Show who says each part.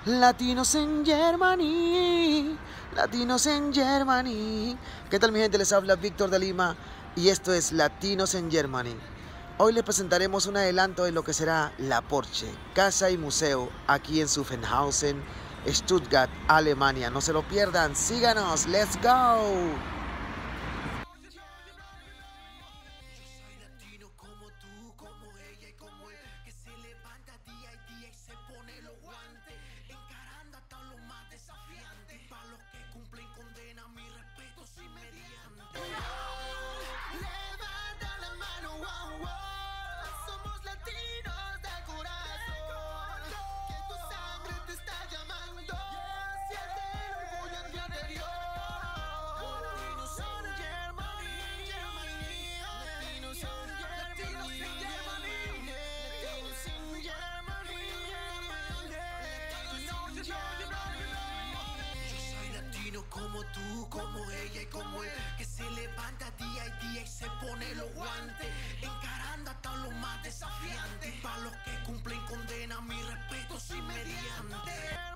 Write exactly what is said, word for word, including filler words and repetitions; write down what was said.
Speaker 1: Latinos en Germany, Latinos en Germany. ¿Qué tal mi gente? Les habla Víctor de Lima y esto es Latinos en Germany. Hoy les presentaremos un adelanto de lo que será la Porsche, casa y museo aquí en Zuffenhausen, Stuttgart, Alemania. No se lo pierdan, síganos, let's go.
Speaker 2: Levanta la mano, wow, wow. Somos latinos de corazón. Que tu sangre te está llamando. Siente el orgullo en tu interior. Latinos en Germany, Germany. Latinos en Germany, Latinos en Germany, Latinos en Germany. Yo soy latino como tú, como ella y como él, que se levanta día y día y se pone los guantes, encarando hasta lo más desafiante. Para los que cumplen condena, mi respeto sin mediante.